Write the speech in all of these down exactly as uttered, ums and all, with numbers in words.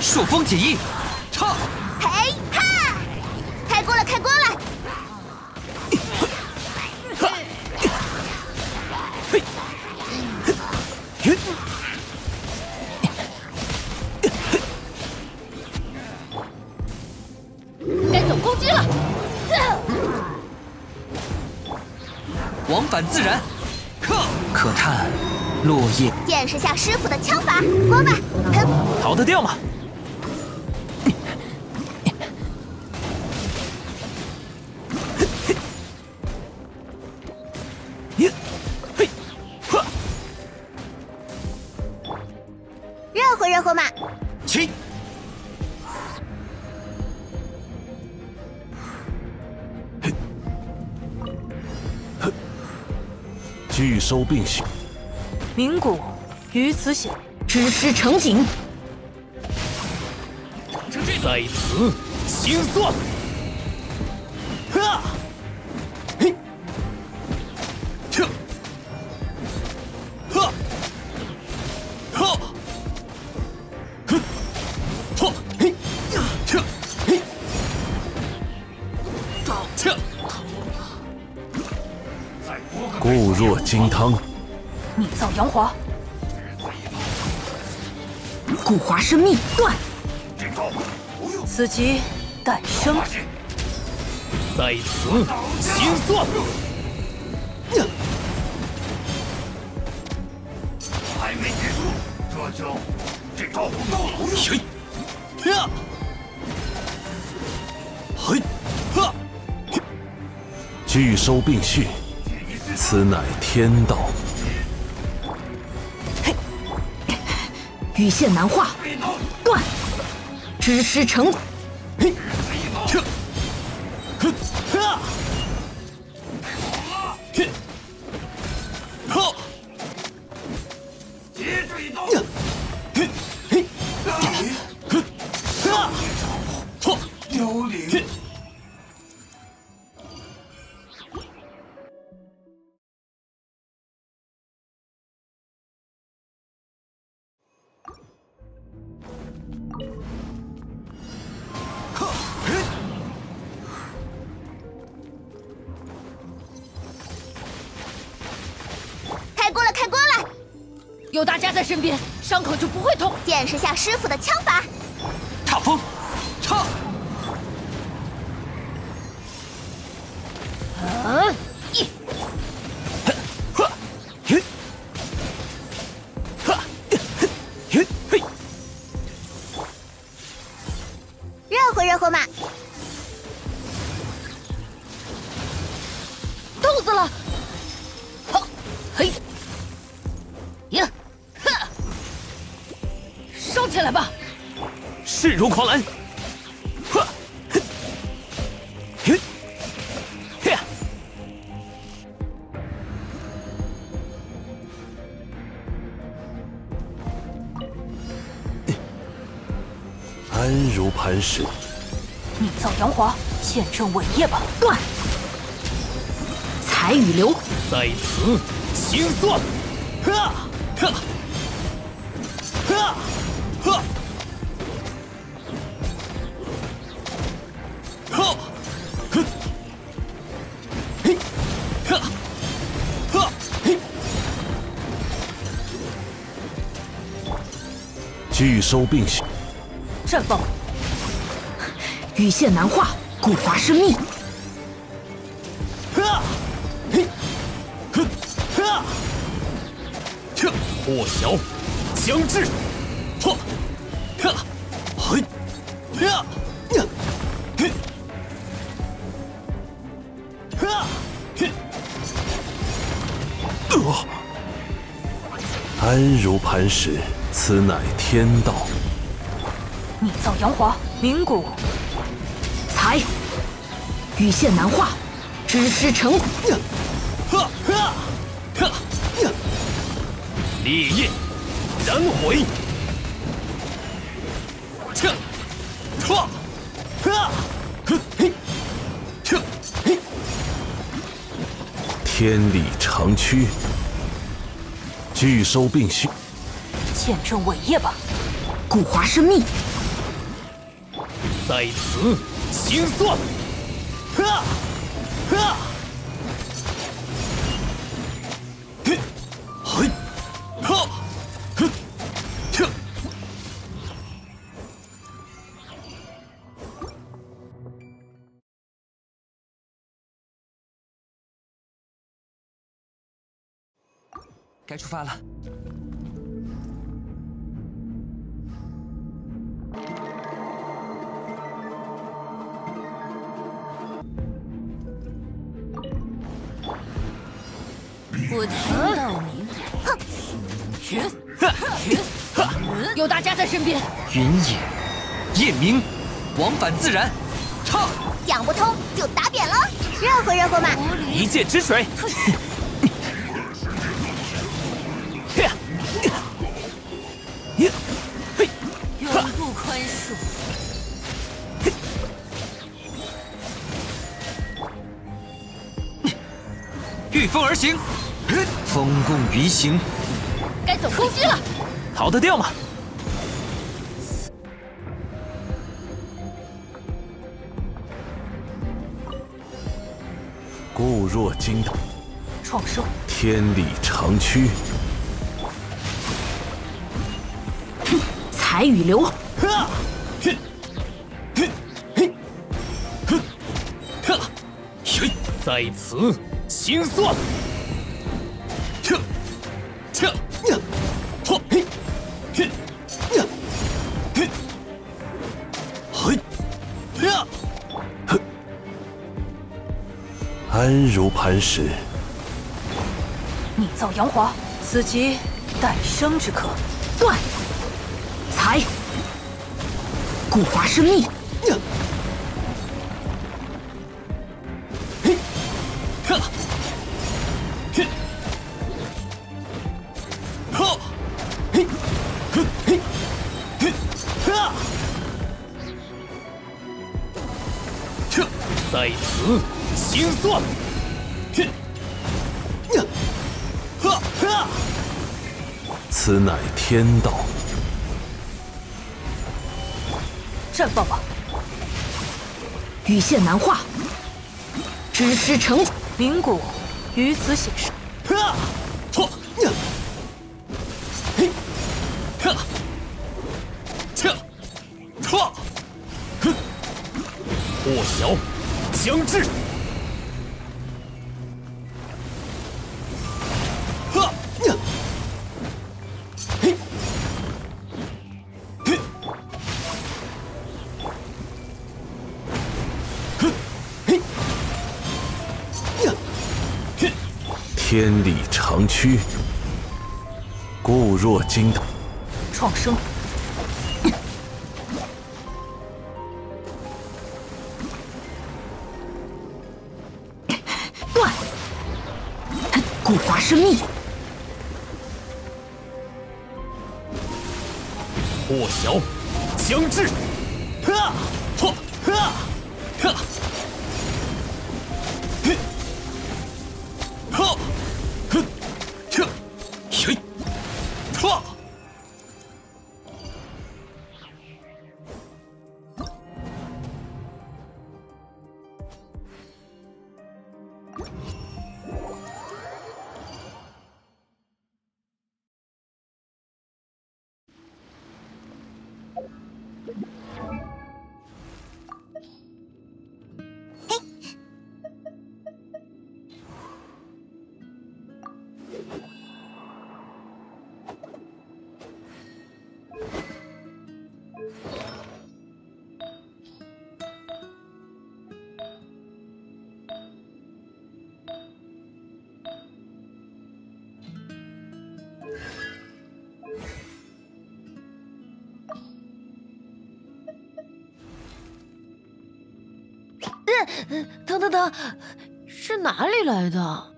朔风解衣，撤！ 嘿哈！开锅了，开锅了！ 该总攻击了！ 往返自然，克！可叹落叶。 见识下师傅的枪法，锅巴！哼！ 逃得掉吗？ 热乎热乎嘛！ 起！ 拒收并蓄， 鸣鼓于此显，知师成景。 在此清算。 哈！嘿！撤！哈！哈！哼！错！嘿！撤！嘿！撤！固若金汤， 拟造阳华，古华生命断。此即诞生。 在此清算。 还没结束，这就这招够了。 嘿！呀！嘿！哈！拒收并蓄。此乃天道， 羽线难化，断，知师成。 嘿，撤，哼，哈，嘿，好， 接这一刀， 嘿，嘿，哼，哈，错， 幽灵。 开锅了，开锅了！ 有大家在身边，伤口就不会痛。 见识下师傅的枪法， 踏风，撤！ 嗯，一， 哈，嘿，哈，嘿，嘿， 热乎热乎嘛！ 痛死了！好，嘿，呀，哈，烧起来吧！ 势如狂澜， 哈，嘿，嘿呀！安如磐石， 拟造阳华，见证伟业吧！断，财与流， 在此清算。 哈，哈，哈，哈，哈，哼，嘿，哈，哈，嘿，拒收并蓄， 绽放，羽线难化，古华生命。 哈，嘿，哼，哈，撤， 破晓将至。 错，哈，嘿，呀，呀，嘿，哈，嘿，呃，安如磐石，此乃天道。 拟造阳华，鸣鼓，财，羽线难化，知师成。 呀，哈，哈，哈，呀， 烈焰燃毁。 撤，错，哈，哼，嘿，撤，嘿，天理长驱，拒收并蓄， 见证伟业吧！古华生命， 在此清算！哈！哈！ 嘿！嘿！哈！哼！跳！该出发了。 我听到你，哼，绝，绝，有大家在身边。 云野，夜明，往返自然，唱。 讲不通就打扁了，热乎热乎嘛。 一剑之水。 永不宽恕。 御风而行，风共鱼行， 该走出击了。 逃得掉吗？ 固若金汤， 创生， 天理长驱， 彩雨流。 哈！哼！哼！嘿！哼！哈！嘿！在此清算！跳！跳！呀！嚯！嘿！嘿！呀！嘿！嘿！呀！ 哼！安如磐石。 逆造阳华，此即诞生之刻。断！裁！固华生密。 呀！嘿！哈！嘿！哈！嘿！嘿！嘿！嘿！哈！跳！在此清算！嘿！呀！哈！哈！ 此乃天道。 绽放吧！羽线难化，知师成名骨于此显示。 哈！嚯！呀！嘿！哈！跳！唰！哼！破晓将至！哈！呀！嘿！嘿！哼！嘿！呀！嘿！ 天理长驱，固若金汤。 创生，断，固华生密。 破晓将至！哈！嚯！哈！哈！嘿！哈！哼！跳！嘿！唰！ 等等等，是哪里来的？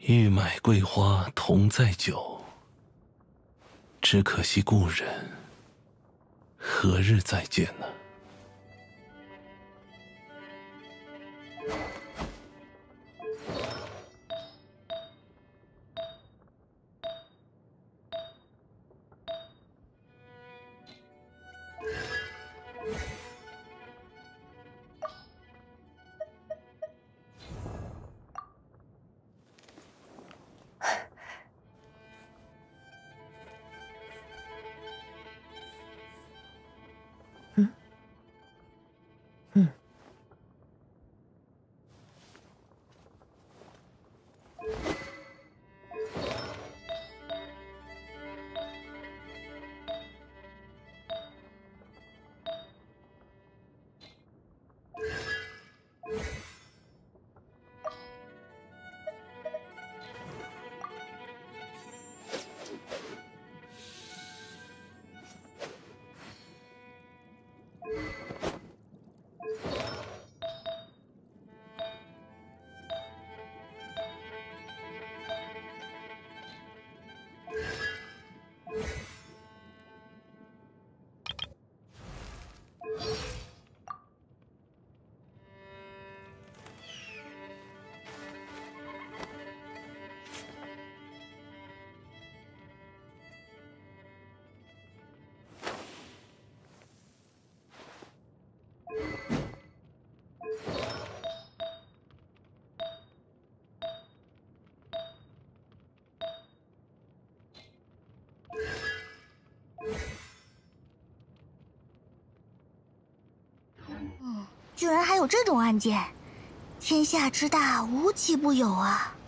欲买桂花同载酒，只可惜故人何日再见呢？ 居然还有这种案件，天下之大，无奇不有啊！